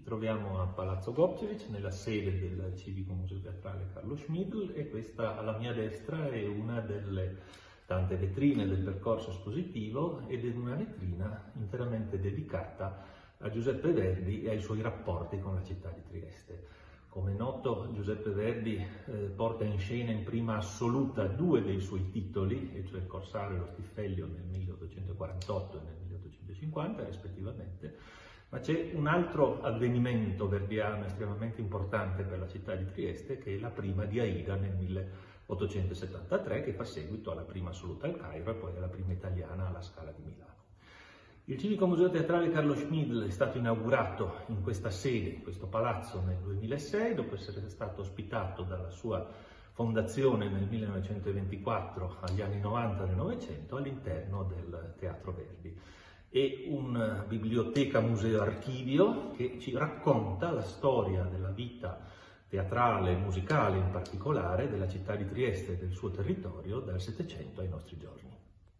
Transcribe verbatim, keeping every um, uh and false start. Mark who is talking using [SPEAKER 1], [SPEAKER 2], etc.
[SPEAKER 1] troviamo a Palazzo Gobčević, nella sede del Civico Museo Teatrale Carlo Schmidl, e questa alla mia destra è una delle tante vetrine del percorso espositivo ed è una vetrina interamente dedicata a Giuseppe Verdi e ai suoi rapporti con la città di Trieste. Come è noto, Giuseppe Verdi eh, porta in scena in prima assoluta due dei suoi titoli, e cioè il Corsario e lo Stiffelio nel milleottocentoquarantotto e nel milleottocentocinquanta rispettivamente, ma c'è un altro avvenimento verdiano estremamente importante per la città di Trieste, che è la prima di Aida nel milleottocentosettantatré, che fa seguito alla prima assoluta al Cairo e poi alla prima italiana alla Scala di Milano. Il Civico Museo Teatrale Carlo Schmidl è stato inaugurato in questa sede, in questo palazzo, nel duemilasei, dopo essere stato ospitato dalla sua fondazione nel millenovecentoventiquattro agli anni novanta del Novecento all'interno del Teatro Verdi. È una biblioteca museo-archivio che ci racconta la storia della vita teatrale e musicale, in particolare, della città di Trieste e del suo territorio dal Settecento ai nostri giorni.